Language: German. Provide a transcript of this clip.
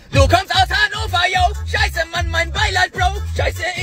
Du kommst aus Hannover, yo. Scheiße, Mann, mein Beileid, Bro. Scheiße,